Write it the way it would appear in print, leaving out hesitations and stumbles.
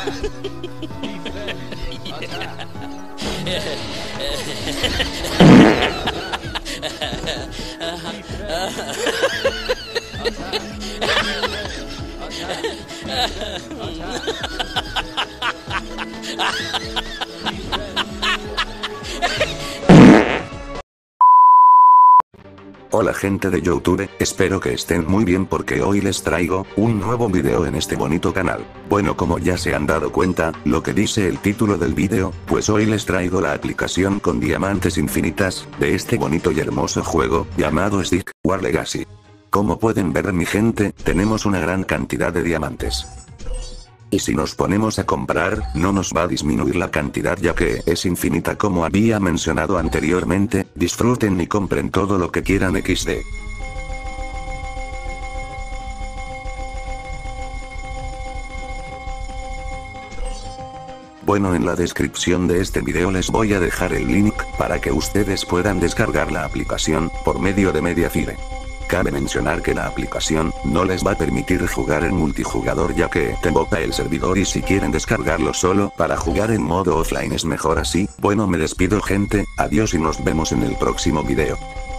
Hola gente de YouTube, espero que estén muy bien porque hoy les traigo un nuevo video en este bonito canal. Bueno, como ya se han dado cuenta, lo que dice el título del video, pues hoy les traigo la aplicación con diamantes infinitas, de este bonito y hermoso juego, llamado Stick War Legacy. Como pueden ver mi gente, tenemos una gran cantidad de diamantes. Y si nos ponemos a comprar, no nos va a disminuir la cantidad ya que es infinita como había mencionado anteriormente. Disfruten y compren todo lo que quieran XD. Bueno, en la descripción de este video les voy a dejar el link, para que ustedes puedan descargar la aplicación, por medio de Mediafire. Cabe mencionar que la aplicación no les va a permitir jugar en multijugador ya que te bota el servidor y si quieren descargarlo solo para jugar en modo offline es mejor así. Bueno, me despido gente, adiós y nos vemos en el próximo video.